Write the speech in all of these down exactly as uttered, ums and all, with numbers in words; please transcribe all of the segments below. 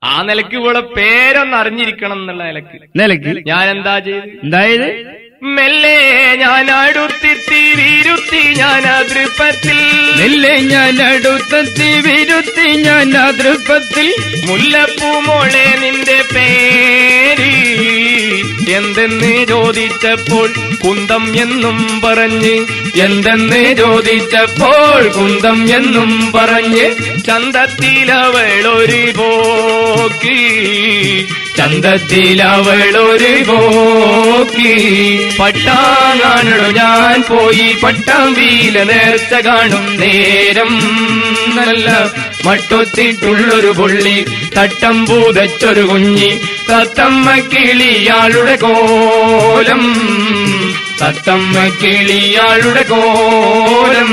ആ നിലയ്ക്ക് ഇവളെ പേരൊന്ന് അറിഞ്ഞിരിക്കണം എന്നുള്ള നിലക്ക് നിലയ്ക്ക് ഞാൻ എന്താ ചെയ്ത് എന്തായത് മെല്ലെ ഞാൻ അടുത്തെത്തി വിരുത്തി ഞാൻ അതൃപ്പത്തിൽ മെല്ലെ ഞാൻ അടുത്തെത്തി വിരുത്തി ഞാൻ അതൃപ്പത്തിൽ മുല്ലപ്പൂ മോളെ നിന്റെ പേര് എന്തെന്ന് ചോദിച്ചപ്പോൾ കുന്തം എന്നും പറഞ്ഞ് എന്തെന്ന് ചോദിച്ചപ്പോൾ കുന്തം എന്നും പറഞ്ഞ് ചന്തത്തിലവളൊരു പോക്കി ചന്തത്തിലവളൊരു പോക്കി പട്ടാങ്ങാനോ ഞാൻ പോയി പട്ടാം വീല നേർച്ച കാണും നേരം നല്ല മട്ടൊത്തിട്ടുള്ളൊരു പുള്ളി തട്ടം പൂതച്ചൊരു കുഞ്ഞി തത്തമ്മ കിളിയാളുടെ കോലം തത്തമ്മ കിളിയാളുടെ കോലം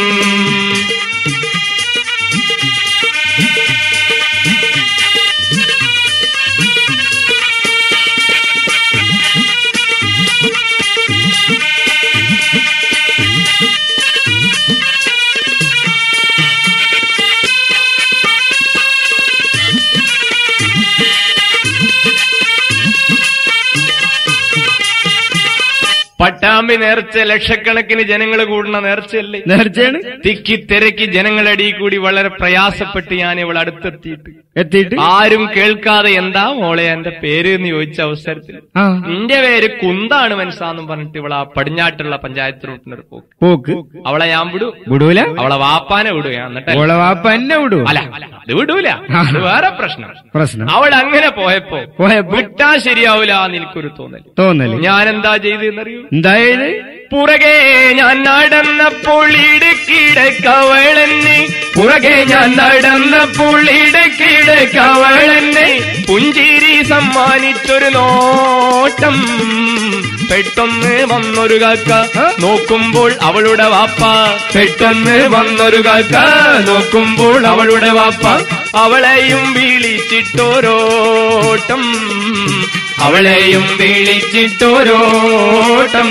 പട്ടാമ്പി നേർച്ച ലക്ഷക്കണക്കിന് ജനങ്ങൾ കൂടുന്ന നേർച്ചയല്ലേ? നേർച്ചയാണ്. തിക്കി തിരക്കി ജനങ്ങളടി കൂടി വളരെ പ്രയാസപ്പെട്ട് ഞാൻ ഇവിടെ അടുത്തെത്തിയിട്ട് എത്തിയിട്ട് ആരും കേൾക്കാതെ എന്താ മോളെ എന്റെ പേര് എന്ന് ചോദിച്ച അവസരത്തിൽ നിന്റെ പേര് കുന്താണ് മനസ്സാന്നും പറഞ്ഞിട്ട് ഇവിടെ പടിഞ്ഞാട്ടുള്ള പഞ്ചായത്ത് റൂട്ടിനൊരു പോക്ക് പോക്ക് അവളെ ഞാൻ വിടൂ വിടൂല അവളെ വാപ്പാനെ വിടുക എന്നിട്ട് വാപ്പാനെ വിടൂ അല്ല അത് വിടൂല അത് വേറെ പ്രശ്നം പ്രശ്നം അവൾ അങ്ങനെ പോയപ്പോ പോയപ്പോ വിട്ടാ ശരിയാവൂല എന്ന് എനിക്കൊരു തോന്നൽ തോന്നല് ഞാൻ എന്താ ചെയ്തെന്നറിയൂ എന്തായത് പുറകെ ഞാൻ നടന്നപ്പോൾ ഇടക്കിടക്കവളെന്നെ പുറകെ ഞാൻ നടന്നപ്പോൾ ഇടക്കിടക്കവളെന്നെ പുഞ്ചിരി സമ്മാനിച്ചൊരു നോട്ടം പെട്ടെന്ന് വന്നൊരു കാക്ക നോക്കുമ്പോൾ അവളുടെ വാപ്പ പെട്ടെന്ന് വന്നൊരു കാക്ക നോക്കുമ്പോൾ അവളുടെ വാപ്പ അവളെയും വിളിച്ചിട്ടോരോട്ടം അവളെയും വിളിച്ചിട്ടോരോട്ടം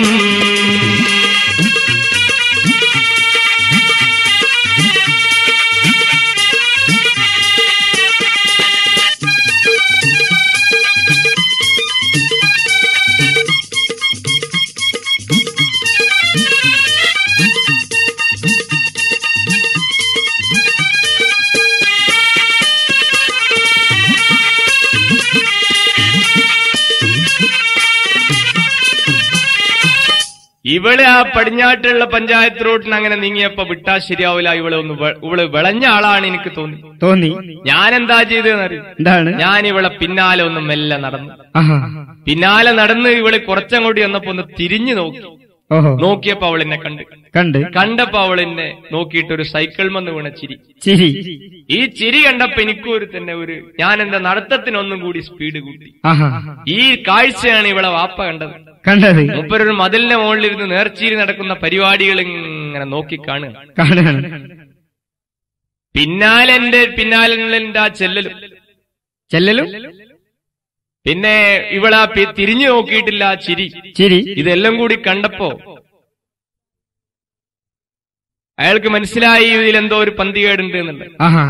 ഇവള് ആ പടിഞ്ഞാട്ടുള്ള പഞ്ചായത്ത് റോഡിന് അങ്ങനെ നീങ്ങിയപ്പോ വിട്ടാ ശരിയാവില്ല ഇവളെ ഒന്ന് ഇവള് വിളഞ്ഞ ആളാണ് എനിക്ക് തോന്നി തോന്നി ഞാൻ എന്താ ചെയ്തെന്നറിയും എന്താണ് ഞാൻ ഇവളെ പിന്നാലെ ഒന്ന് മെല്ലെ നടന്നു പിന്നാലെ നടന്ന് ഇവള് കുറച്ചങ്ങോട്ട് വന്നപ്പോ ഒന്ന് തിരിഞ്ഞു നോക്കി നോക്കിയപ്പോ അവൾ എന്നെ കണ്ട് കണ്ട് കണ്ടപ്പോ അവൾ എന്നെ നോക്കിയിട്ട് ഒരു സൈക്കിൾ വന്ന് വീണ ചിരി ചിരി ഈ ചിരി കണ്ടപ്പോ എനിക്കും ഒരു തന്നെ ഒരു ഞാൻ എന്റെ നടത്തത്തിനൊന്നും കൂടി സ്പീഡ് കൂട്ടി ഈ കാഴ്ചയാണ് ഇവളെ വാപ്പ കണ്ടത് കണ്ടത് മൂപ്പരൊരു മതിലിന്റെ മുകളിലിരുന്ന് നേർച്ചയിൽ നടക്കുന്ന പരിപാടികൾ ഇങ്ങനെ നോക്കി കാണുക പിന്നാലെ എന്റെ പിന്നാലെ എന്റെ ആ ചെല്ലലും ചെല്ലലും പിന്നെ ഇവളാ തിരിഞ്ഞു നോക്കിയിട്ടില്ല ചിരി ചിരി ഇതെല്ലാം കൂടി കണ്ടപ്പോ അയാൾക്ക് മനസ്സിലായി ഇതിലെന്തോ ഒരു പന്തികേടുണ്ട് എന്നുണ്ട്.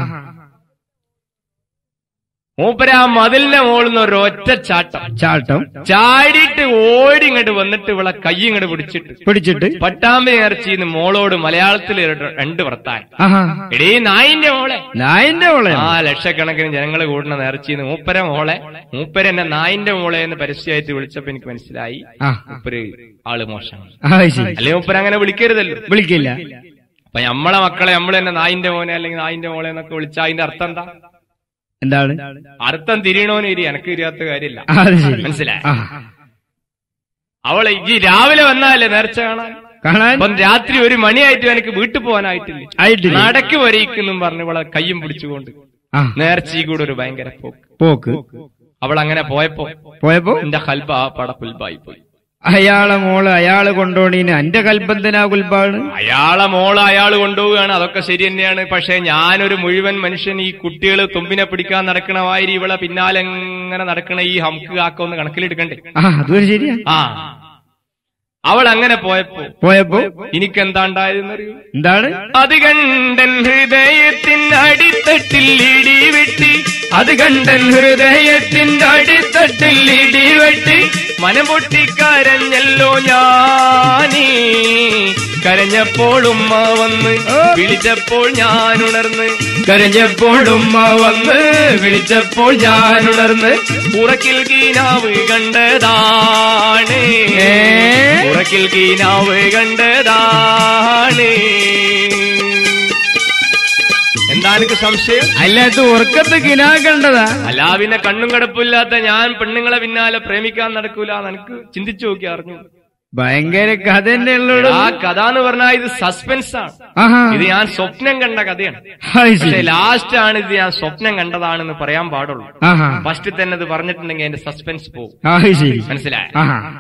മൂപ്പര ആ മതിലിന്റെ മോളിന്ന് ഒരു ഒറ്റ ചാട്ടം ചാട്ടം ചാടിയിട്ട് ഓടി ഇങ്ങോട്ട് വന്നിട്ട് ഇവളെ കൈ ഇങ്ങോട്ട് പിടിച്ചിട്ട് പിടിച്ചിട്ട് പട്ടാമ്പി ഇറച്ചിന്ന് മോളോട് മലയാളത്തിൽ രണ്ട് വർത്താൻ എടീ നായിന്റെ മോളെ നായിന്റെ മോളെ ആ ലക്ഷക്കണക്കിന് ജനങ്ങൾ കൂടുന്ന നേർച്ചിന്ന് മൂപ്പര മോളെ മൂപ്പര എന്നെ നായിന്റെ മോളെ എന്ന് പരസ്യമായിട്ട് വിളിച്ചപ്പോ എനിക്ക് മനസ്സിലായി മൂപ്പര് ആള് മോശമാണ്. അല്ലെങ്കിൽ മൂപ്പര അങ്ങനെ വിളിക്കരുതല്ലോ. വിളിക്കില്ല. അപ്പൊ നമ്മളെ മക്കളെ നമ്മൾ തന്നെ നായിന്റെ മോനെ അല്ലെങ്കിൽ നായിന്റെ മോളെ എന്നൊക്കെ വിളിച്ചാ അതിന്റെ അർത്ഥം എന്താ? എന്താണ് അർത്ഥം? തിരിയണോന്ന് ഇരി, എനക്ക് തിരിയാത്ത കാര്യമില്ല. മനസ്സിലായി? അവളെ ഈ രാവിലെ വന്നാലേ നേർച്ച കാണാൻ കാണാൻ അപ്പം രാത്രി ഒരു മണിയായിട്ട് എനിക്ക് വീട്ടിൽ പോകാനായിട്ടില്ല. നടക്ക് വരയിക്കുന്നും പറഞ്ഞ് ഇവളെ കയ്യും പിടിച്ചുകൊണ്ട് നേർച്ചയിൽ കൂടെ ഒരു ഭയങ്കര പോക്ക് പോക്ക് അവൾ അങ്ങനെ പോയപ്പോ പോയപ്പോ എന്റെ കൽബ ആ പട പുൽബായി പോയി. അയാളെ മോള് അയാള് കൊണ്ടോണീന് എന്റെ കൽബന്തിനാ കുൽബാണ്. അയാളെ മോള് അയാള് കൊണ്ടുപോവുകയാണ്, അതൊക്കെ ശരി തന്നെയാണ്. പക്ഷെ ഞാനൊരു മുഴുവൻ മനുഷ്യൻ ഈ കുട്ടികള് തുമ്പിനെ പിടിക്കാൻ നടക്കണ മാതിരി ഇവളെ പിന്നാലെ എങ്ങനെ നടക്കണ ഈ ഹംക്ക് കാക്കൊന്ന് കണക്കിലെടുക്കണ്ടേ? അതൊരു ശരിയാ. ആ അവൾ അങ്ങനെ പോയപ്പോ പോയപ്പോ എനിക്കെന്താണ്ടായതെന്നറിയൂ? എന്താണ്? അത് കണ്ടൻ ഹൃദയത്തിനടിത്തട്ടിൽ ഇടിവിട്ടി അത് കണ്ടൻ ഹൃദയത്തിന്റെ അടിത്തട്ടിൽ ഇടിവെട്ടി മനം പൊട്ടിക്കരഞ്ഞല്ലോ ഞാനീ. കരഞ്ഞപ്പോൾ ഉമ്മ വന്ന് വിളിച്ചപ്പോൾ ഞാൻ ഉണർന്ന്, കരഞ്ഞപ്പോൾ ഉമ്മ വന്ന് വിളിച്ചപ്പോൾ ഞാൻ ഉണർന്ന്. ഉറക്കിൽ കീനാവ് കണ്ടതാണ്, ഉറക്കിൽ കീനാവ് കണ്ടതാണ്. എന്താ എനിക്ക് സംശയം? അല്ലാത്ത ഉറക്കത്ത് കിനാ കണ്ടതാ? അല്ല, പിന്നെ കണ്ണും കടപ്പില്ലാത്ത ഞാൻ പെണ്ണുങ്ങളെ പിന്നാലെ പ്രേമിക്കാൻ നടക്കൂല എനിക്ക് ചിന്തിച്ചു നോക്കി അറിഞ്ഞു. ഭയങ്കര കഥ തന്നെ ഉള്ളൂ. ആ കഥ എന്ന് പറഞ്ഞാൽ ഇത് സസ്പെൻസ് ആണ്. ഇത് ഞാൻ സ്വപ്നം കണ്ട കഥയാണ്. പക്ഷെ ലാസ്റ്റ് ആണ് ഇത് ഞാൻ സ്വപ്നം കണ്ടതാണെന്ന് പറയാൻ പാടുള്ളൂ. ഫസ്റ്റ് തന്നെ ഇത് പറഞ്ഞിട്ടുണ്ടെങ്കിൽ അതിന്റെ സസ്പെൻസ് പോകും. മനസ്സിലായോ?